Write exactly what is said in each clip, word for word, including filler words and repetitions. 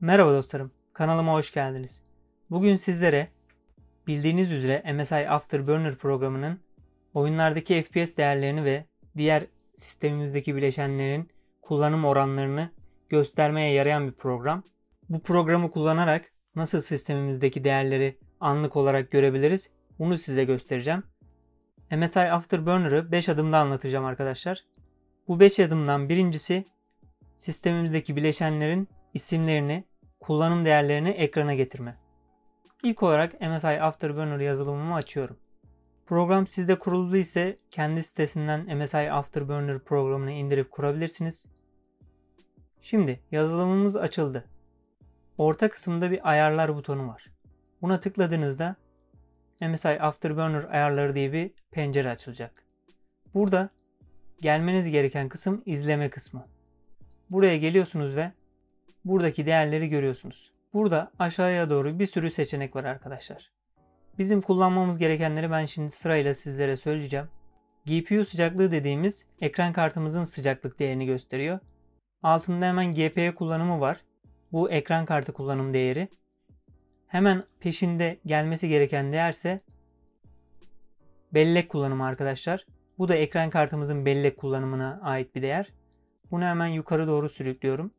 Merhaba dostlarım, kanalıma hoş geldiniz. Bugün sizlere bildiğiniz üzere M S I Afterburner programının oyunlardaki F P S değerlerini ve diğer sistemimizdeki bileşenlerin kullanım oranlarını göstermeye yarayan bir program. Bu programı kullanarak nasıl sistemimizdeki değerleri anlık olarak görebiliriz, bunu size göstereceğim. M S I Afterburner'ı beş adımda anlatacağım arkadaşlar. Bu beş adımdan birincisi sistemimizdeki bileşenlerin isimlerini, kullanım değerlerini ekrana getirme. İlk olarak M S I Afterburner yazılımımı açıyorum. Program sizde kurulu ise kendi sitesinden M S I Afterburner programını indirip kurabilirsiniz. Şimdi yazılımımız açıldı. Orta kısımda bir ayarlar butonu var. Buna tıkladığınızda M S I Afterburner ayarları diye bir pencere açılacak. Burada gelmeniz gereken kısım izleme kısmı. Buraya geliyorsunuz ve buradaki değerleri görüyorsunuz. Burada aşağıya doğru bir sürü seçenek var arkadaşlar. Bizim kullanmamız gerekenleri ben şimdi sırayla sizlere söyleyeceğim. G P U sıcaklığı dediğimiz ekran kartımızın sıcaklık değerini gösteriyor. Altında hemen G P U kullanımı var. Bu ekran kartı kullanım değeri. Hemen peşinde gelmesi gereken değerse bellek kullanımı arkadaşlar. Bu da ekran kartımızın bellek kullanımına ait bir değer. Bunu hemen yukarı doğru sürüklüyorum.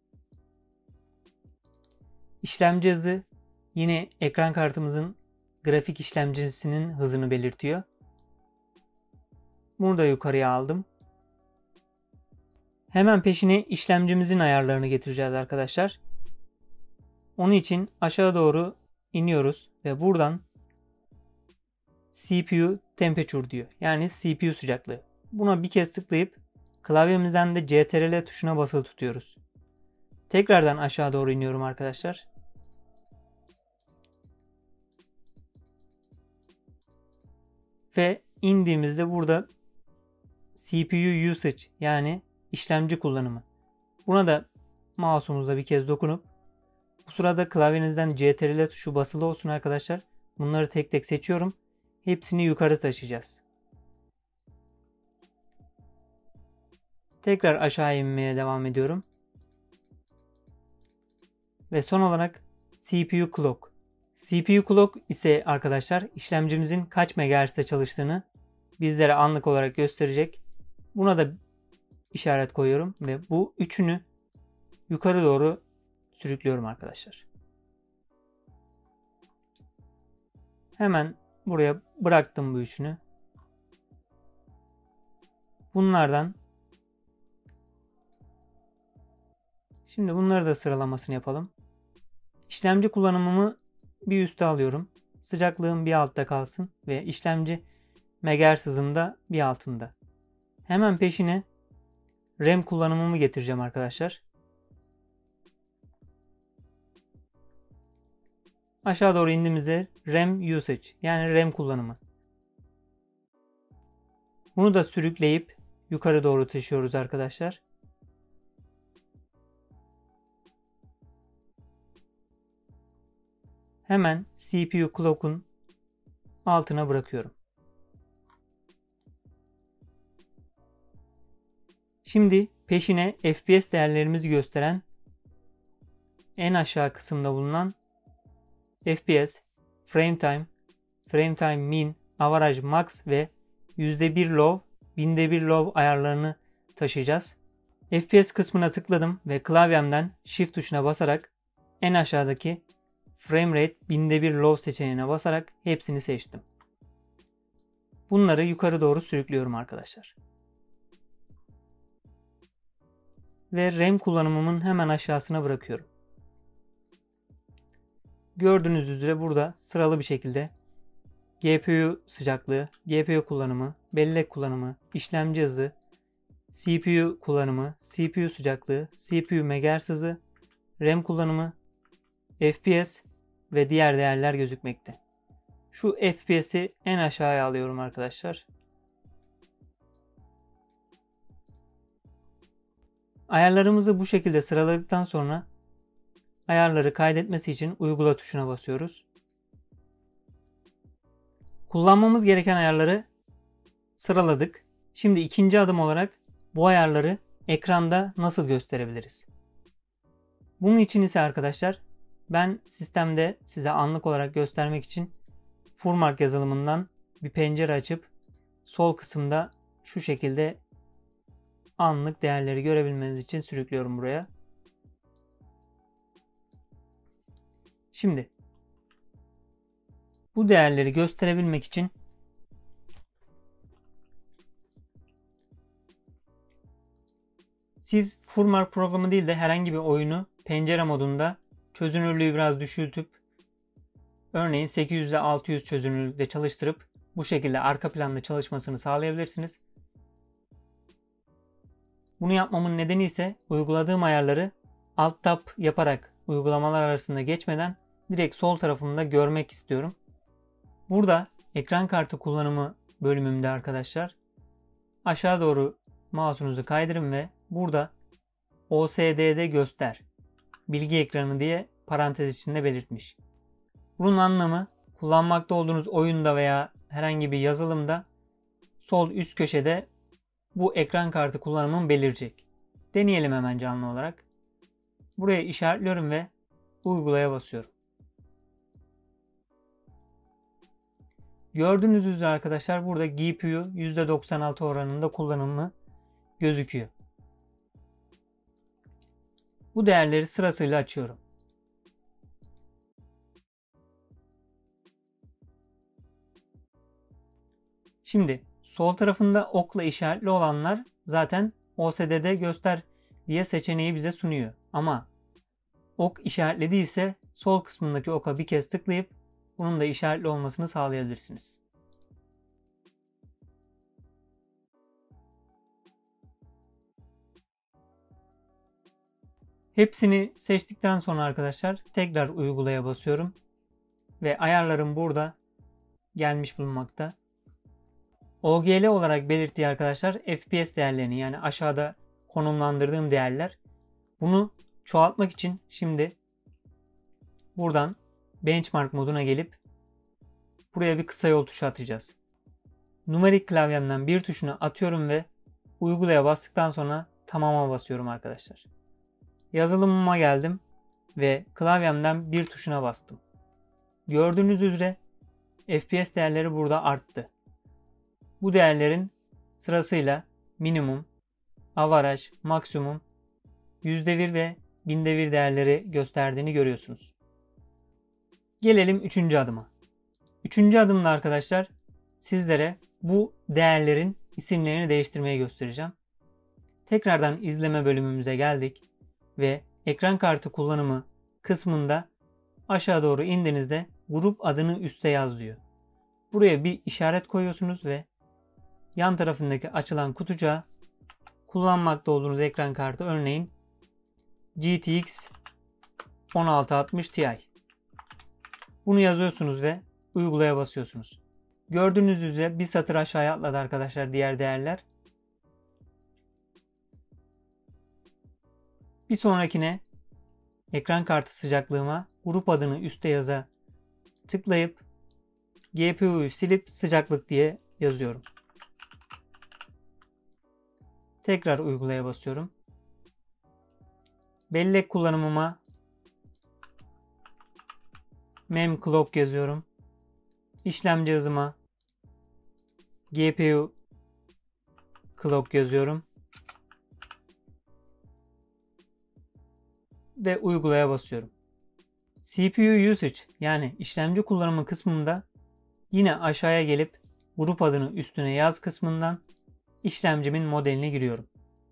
İşlemci hızı yine ekran kartımızın grafik işlemcisinin hızını belirtiyor. Bunu da yukarıya aldım. Hemen peşine işlemcimizin ayarlarını getireceğiz arkadaşlar. Onun için aşağı doğru iniyoruz ve buradan C P U temperature diyor. Yani C P U sıcaklığı. Buna bir kez tıklayıp klavyemizden de C T R L tuşuna basılı tutuyoruz. Tekrardan aşağı doğru iniyorum arkadaşlar. Ve indiğimizde burada C P U usage yani işlemci kullanımı. Buna da mouse'umuzla bir kez dokunup bu sırada klavyenizden C T R L tuşu basılı olsun arkadaşlar. Bunları tek tek seçiyorum. Hepsini yukarı taşıyacağız. Tekrar aşağı inmeye devam ediyorum. Ve son olarak C P U clock. C P U clock ise arkadaşlar işlemcimizin kaç megahertz'te çalıştığını bizlere anlık olarak gösterecek. Buna da işaret koyuyorum ve bu üçünü yukarı doğru sürüklüyorum arkadaşlar. Hemen buraya bıraktım bu üçünü. Bunlardan şimdi bunları da sıralamasını yapalım. İşlemci kullanımımı bir üste alıyorum. Sıcaklığım bir altta kalsın ve işlemci megahertz hızında bir altında. Hemen peşine RAM kullanımımı getireceğim arkadaşlar. Aşağı doğru indiğimizde RAM usage yani RAM kullanımı. Bunu da sürükleyip yukarı doğru taşıyoruz arkadaşlar. Hemen C P U clock'un altına bırakıyorum. Şimdi peşine F P S değerlerimizi gösteren en aşağı kısımda bulunan F P S, Frame Time, Frame Time Min, Average Max ve yüzde bir low, binde bir low ayarlarını taşıyacağız. F P S kısmına tıkladım ve klavyemden Shift tuşuna basarak en aşağıdaki Frame Rate binde bir low seçeneğine basarak hepsini seçtim. Bunları yukarı doğru sürüklüyorum arkadaşlar. Ve RAM kullanımımın hemen aşağısına bırakıyorum. Gördüğünüz üzere burada sıralı bir şekilde G P U sıcaklığı, G P U kullanımı, bellek kullanımı, işlemci hızı, C P U kullanımı, C P U sıcaklığı, C P U megahertz hızı, RAM kullanımı, F P S ve diğer değerler gözükmekte. Şu F P S'i en aşağıya alıyorum arkadaşlar. Ayarlarımızı bu şekilde sıraladıktan sonra ayarları kaydetmesi için uygula tuşuna basıyoruz. Kullanmamız gereken ayarları sıraladık. Şimdi ikinci adım olarak bu ayarları ekranda nasıl gösterebiliriz? Bunun için ise arkadaşlar ben sistemde size anlık olarak göstermek için Furmark yazılımından bir pencere açıp sol kısımda şu şekilde anlık değerleri görebilmeniz için sürüklüyorum buraya. Şimdi bu değerleri gösterebilmek için siz Furmark programı değil de herhangi bir oyunu pencere modunda çözünürlüğü biraz düşültüp örneğin sekiz yüz ile altı yüz çözünürlükte çalıştırıp bu şekilde arka planda çalışmasını sağlayabilirsiniz. Bunu yapmamın nedeni ise uyguladığım ayarları alt tab yaparak uygulamalar arasında geçmeden direkt sol tarafımda görmek istiyorum. Burada ekran kartı kullanımı bölümümde arkadaşlar aşağı doğru mouse'unuzu kaydırın ve burada O S D'de göster bilgi ekranı diye parantez içinde belirtmiş. Bunun anlamı kullanmakta olduğunuz oyunda veya herhangi bir yazılımda sol üst köşede bu ekran kartı kullanımım belirecek. Deneyelim hemen canlı olarak. Buraya işaretliyorum ve uygulaya basıyorum. Gördüğünüz üzere arkadaşlar burada G P U yüzde doksan altı oranında kullanımı gözüküyor. Bu değerleri sırasıyla açıyorum. Şimdi sol tarafında okla işaretli olanlar zaten O S D'de göster diye seçeneği bize sunuyor. Ama ok işaretli değilse sol kısmındaki oka bir kez tıklayıp bunun da işaretli olmasını sağlayabilirsiniz. Hepsini seçtikten sonra arkadaşlar tekrar uygulaya basıyorum. Ve ayarlarım burada gelmiş bulunmakta. O G L olarak belirttiği arkadaşlar F P S değerlerini yani aşağıda konumlandırdığım değerler. Bunu çoğaltmak için şimdi buradan benchmark moduna gelip buraya bir kısa yol tuşu atacağız. Numarik klavyemden bir tuşunu atıyorum ve uygulaya bastıktan sonra tamama basıyorum arkadaşlar. Yazılımıma geldim ve klavyemden bir tuşuna bastım. Gördüğünüz üzere F P S değerleri burada arttı. Bu değerlerin sırasıyla minimum, average, maksimum, yüzde bir ve binde bir değerleri gösterdiğini görüyorsunuz. Gelelim üçüncü adıma. Üçüncü adımda arkadaşlar sizlere bu değerlerin isimlerini değiştirmeyi göstereceğim. Tekrardan izleme bölümümüze geldik ve ekran kartı kullanımı kısmında aşağı doğru indiğinizde grup adını üste yaz diyor. Buraya bir işaret koyuyorsunuz ve yan tarafındaki açılan kutucuğa kullanmakta olduğunuz ekran kartı örneğin G T X on altı altmış Ti. Bunu yazıyorsunuz ve uygulaya basıyorsunuz. Gördüğünüz üzere bir satır aşağıya atladı arkadaşlar diğer değerler. Bir sonrakine ekran kartı sıcaklığıma grup adını üste yaza tıklayıp G P U'yu silip sıcaklık diye yazıyorum. Tekrar uygulaya basıyorum. Bellek kullanımıma mem clock yazıyorum. İşlemci hızıma G P U clock yazıyorum. Ve uygulaya basıyorum. C P U usage yani işlemci kullanımı kısmında yine aşağıya gelip grup adını üstüne yaz kısmından işlemcimin modelini giriyorum.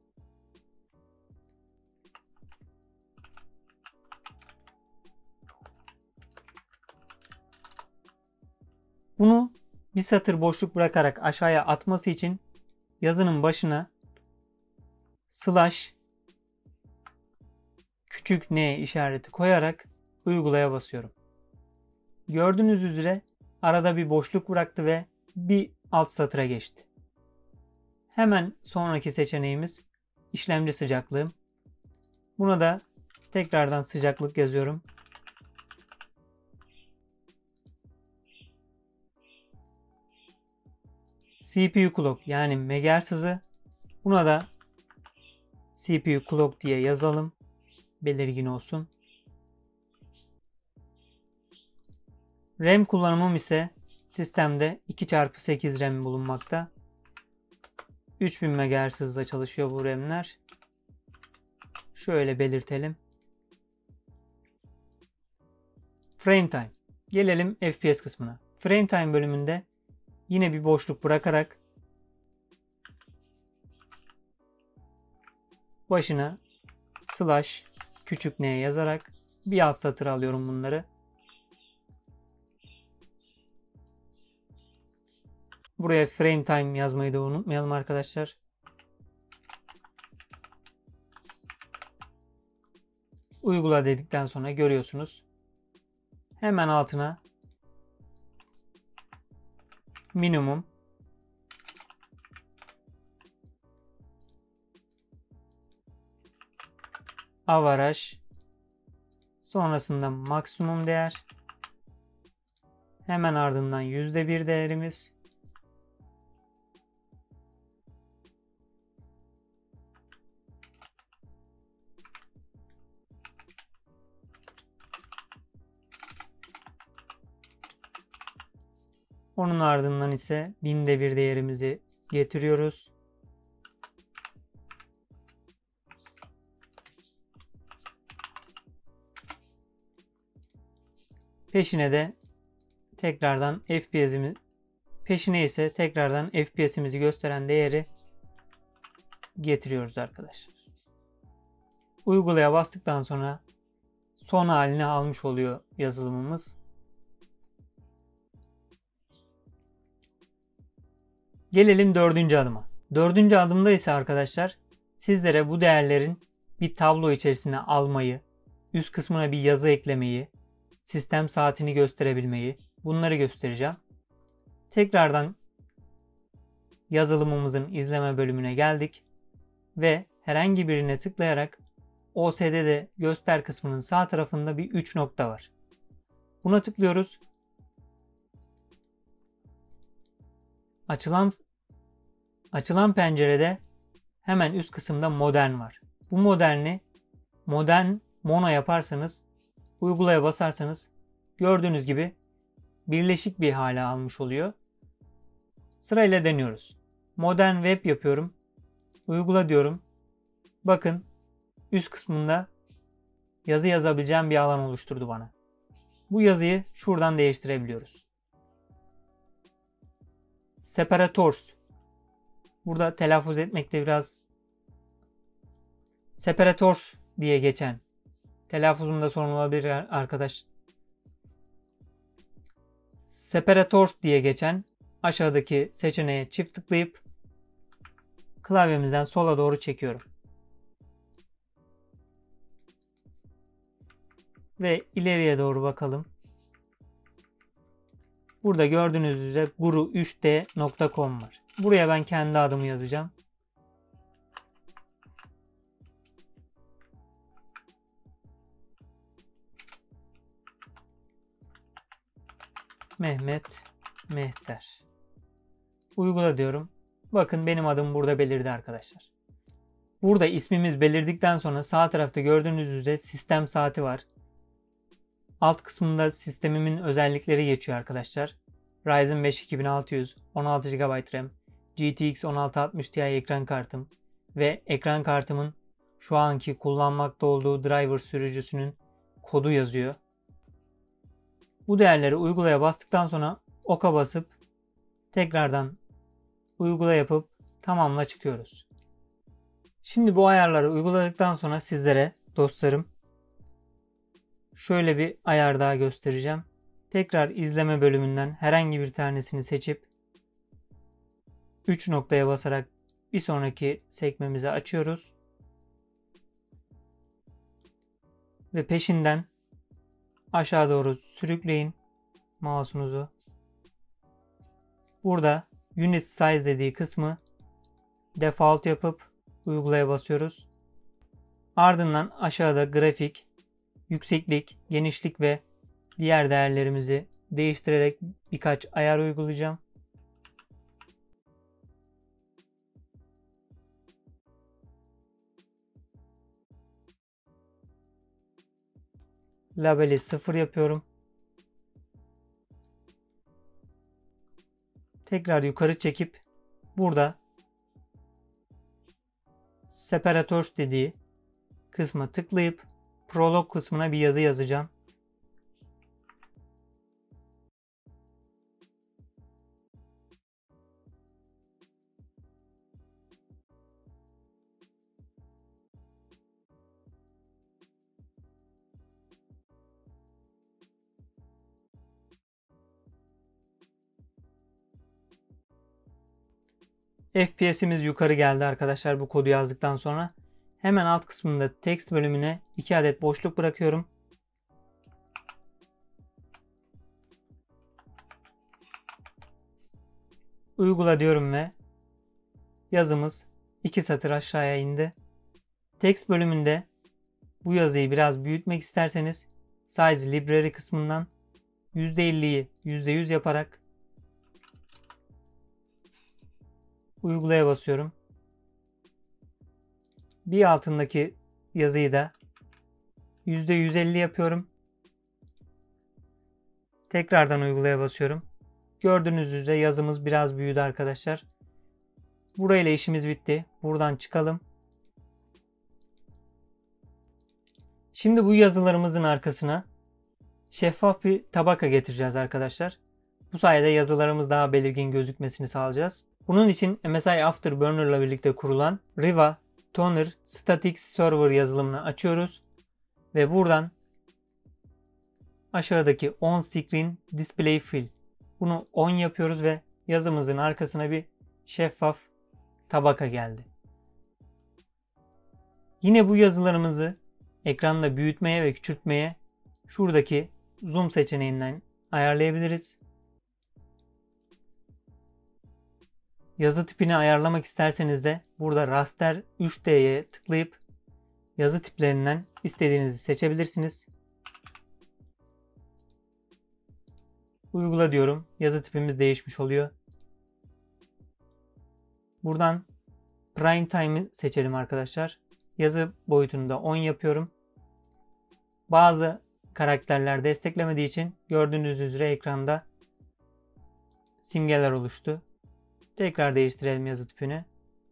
Bunu bir satır boşluk bırakarak aşağıya atması için yazının başına slash küçük n işareti koyarak uygulaya basıyorum. Gördüğünüz üzere arada bir boşluk bıraktı ve bir alt satıra geçti. Hemen sonraki seçeneğimiz işlemci sıcaklığım. Buna da tekrardan sıcaklık yazıyorum. C P U clock yani megahertz hızı. Buna da C P U clock diye yazalım. belirgin olsun. RAM kullanımım ise sistemde iki çarpı sekiz RAM bulunmakta. üç bin megahertz hızla çalışıyor bu RAM'ler. Şöyle belirtelim. Frame time. Gelelim F P S kısmına. Frame time bölümünde yine bir boşluk bırakarak başına slash küçük n yazarak bir alt satır alıyorum bunları. Buraya frame time yazmayı da unutmayalım arkadaşlar. Uygula dedikten sonra görüyorsunuz. Hemen altına minimum avaraj sonrasında maksimum değer, hemen ardından yüzde bir değerimiz, onun ardından ise binde bir değerimizi getiriyoruz. Peşine de tekrardan F P S'imiz peşine ise tekrardan F P S'imizi gösteren değeri getiriyoruz arkadaşlar. Uygulaya bastıktan sonra son halini almış oluyor yazılımımız. Gelelim dördüncü adıma. Dördüncü adımda ise arkadaşlar sizlere bu değerlerin bir tablo içerisine almayı, üst kısmına bir yazı eklemeyi, sistem saatini gösterebilmeyi, bunları göstereceğim. Tekrardan yazılımımızın izleme bölümüne geldik ve herhangi birine tıklayarak O S D'de göster kısmının sağ tarafında bir üç nokta var. Buna tıklıyoruz. Açılan açılan pencerede hemen üst kısımda modern var. Bu moderni modern mono yaparsanız, uygulaya basarsanız gördüğünüz gibi birleşik bir hale almış oluyor. Sırayla deniyoruz. Modern web yapıyorum. Uygula diyorum. Bakın üst kısmında yazı yazabileceğim bir alan oluşturdu bana. Bu yazıyı şuradan değiştirebiliyoruz. Separators. Burada telaffuz etmekte biraz Separators diye geçen. Telaffuzumda sorun olabilir arkadaş. Separators diye geçen aşağıdaki seçeneğe çift tıklayıp klavyemizden sola doğru çekiyorum. Ve ileriye doğru bakalım. Burada gördüğünüz üzere guru üç d nokta com var. Buraya ben kendi adımı yazacağım. Mehmet Mehter. Uygula diyorum. Bakın benim adım burada belirdi arkadaşlar. Burada ismimiz belirdikten sonra sağ tarafta gördüğünüz üzere sistem saati var. Alt kısmında sistemimin özellikleri geçiyor arkadaşlar. Ryzen beş iki bin altı yüz, on altı gigabayt RAM, G T X on altı altmış Ti ekran kartım ve ekran kartımın şu anki kullanmakta olduğu driver sürücüsünün kodu yazıyor. Bu değerleri uygulaya bastıktan sonra oka basıp tekrardan uygula yapıp tamamla çıkıyoruz. Şimdi bu ayarları uyguladıktan sonra sizlere dostlarım şöyle bir ayar daha göstereceğim. Tekrar izleme bölümünden herhangi bir tanesini seçip üç noktaya basarak bir sonraki sekmemizi açıyoruz. Ve peşinden aşağı doğru sürükleyin mouse'unuzu. Burada Unit Size dediği kısmı default yapıp uygulaya basıyoruz. Ardından aşağıda grafik, yükseklik, genişlik ve diğer değerlerimizi değiştirerek birkaç ayar uygulayacağım. labeli sıfır yapıyorum. Tekrar yukarı çekip burada separators dediği kısma tıklayıp prolog kısmına bir yazı yazacağım. F P S'imiz yukarı geldi arkadaşlar bu kodu yazdıktan sonra. Hemen alt kısmında text bölümüne iki adet boşluk bırakıyorum. Uygula diyorum ve yazımız iki satır aşağıya indi. Text bölümünde bu yazıyı biraz büyütmek isterseniz Size Library kısmından yüzde elliyi yüzde yüz yaparak uygulaya basıyorum. Bir altındaki yazıyı da yüzde yüz elli yapıyorum. Tekrardan uygulaya basıyorum. Gördüğünüz üzere yazımız biraz büyüdü arkadaşlar. Burayla işimiz bitti. Buradan çıkalım. Şimdi bu yazılarımızın arkasına şeffaf bir tabaka getireceğiz arkadaşlar. Bu sayede yazılarımız daha belirgin gözükmesini sağlayacağız. Bunun için M S I Afterburner ile birlikte kurulan Riva Toner Statics Server yazılımını açıyoruz ve buradan aşağıdaki On Screen Display Fill bunu on yapıyoruz ve yazımızın arkasına bir şeffaf tabaka geldi. Yine bu yazılarımızı ekranda büyütmeye ve küçültmeye şuradaki zoom seçeneğinden ayarlayabiliriz. Yazı tipini ayarlamak isterseniz de burada raster üç D'ye tıklayıp yazı tiplerinden istediğinizi seçebilirsiniz. Uygula diyorum. Yazı tipimiz değişmiş oluyor. Buradan Prime Time'ı seçelim arkadaşlar. Yazı boyutunu da on yapıyorum. Bazı karakterler desteklemediği için gördüğünüz üzere ekranda simgeler oluştu. Tekrar değiştirelim yazı tipini.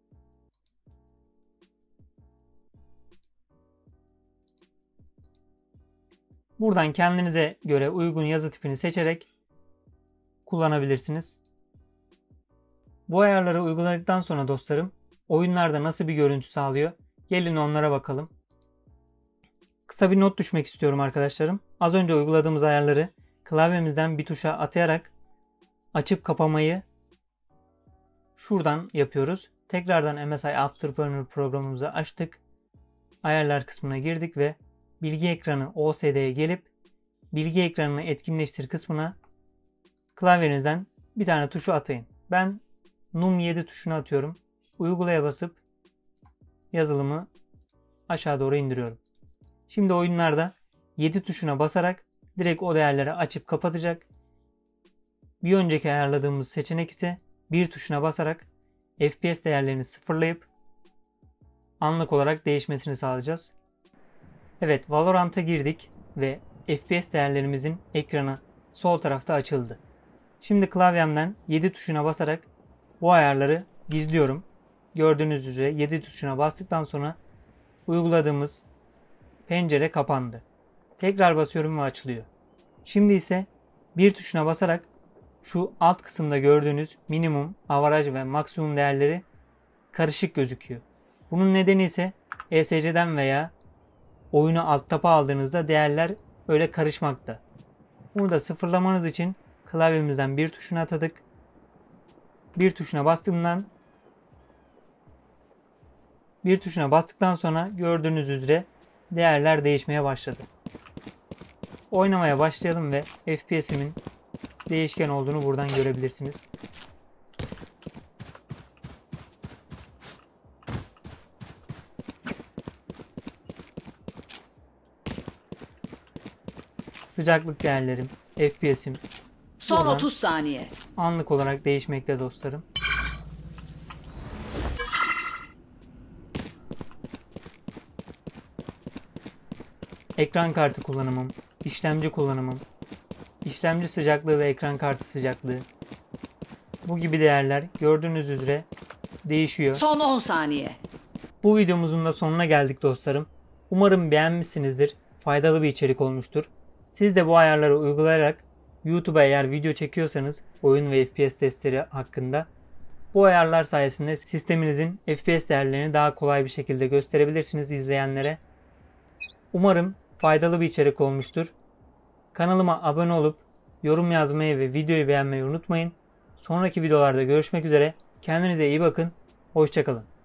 Buradan kendinize göre uygun yazı tipini seçerek kullanabilirsiniz. Bu ayarları uyguladıktan sonra dostlarım oyunlarda nasıl bir görüntü sağlıyor? Gelin onlara bakalım. Kısa bir not düşmek istiyorum arkadaşlarım. Az önce uyguladığımız ayarları klavyemizden bir tuşa atayarak açıp kapamayı şuradan yapıyoruz. Tekrardan M S I Afterburner programımızı açtık. Ayarlar kısmına girdik ve bilgi ekranı O S D'ye gelip bilgi ekranını etkinleştir kısmına klavyenizden bir tane tuşu atayın. Ben Num yedi tuşunu atıyorum. Uygulaya basıp yazılımı aşağı doğru indiriyorum. Şimdi oyunlarda yedi tuşuna basarak direkt o değerleri açıp kapatacak. Bir önceki ayarladığımız seçenek ise bir tuşuna basarak F P S değerlerini sıfırlayıp anlık olarak değişmesini sağlayacağız. Evet, Valorant'a girdik ve F P S değerlerimizin ekranı sol tarafta açıldı. Şimdi klavyemden yedi tuşuna basarak bu ayarları gizliyorum. Gördüğünüz üzere yedi tuşuna bastıktan sonra uyguladığımız pencere kapandı. Tekrar basıyorum ve açılıyor. Şimdi ise bir tuşuna basarak şu alt kısımda gördüğünüz minimum, avaraj ve maksimum değerleri karışık gözüküyor. Bunun nedeni ise E S C'den veya oyunu alt tapa aldığınızda değerler öyle karışmakta. Bunu da sıfırlamanız için klavyemizden bir tuşuna atadık. Bir tuşuna bastığımdan bir tuşuna bastıktan sonra gördüğünüz üzere değerler değişmeye başladı. Oynamaya başlayalım ve F P S'imin değişken olduğunu buradan görebilirsiniz. Sıcaklık değerlerim, F P S'im son otuz saniye anlık olarak değişmekte dostlarım. Ekran kartı kullanımım işlemci kullanımım, işlemci sıcaklığı ve ekran kartı sıcaklığı. Bu gibi değerler gördüğünüz üzere değişiyor. Son on saniye. Bu videomuzun da sonuna geldik dostlarım. Umarım beğenmişsinizdir. Faydalı bir içerik olmuştur. Siz de bu ayarları uygulayarak YouTube'a eğer video çekiyorsanız oyun ve F P S testleri hakkında bu ayarlar sayesinde sisteminizin F P S değerlerini daha kolay bir şekilde gösterebilirsiniz izleyenlere. Umarım faydalı bir içerik olmuştur. Kanalıma abone olup yorum yazmayı ve videoyu beğenmeyi unutmayın. Sonraki videolarda görüşmek üzere. Kendinize iyi bakın. Hoşça kalın.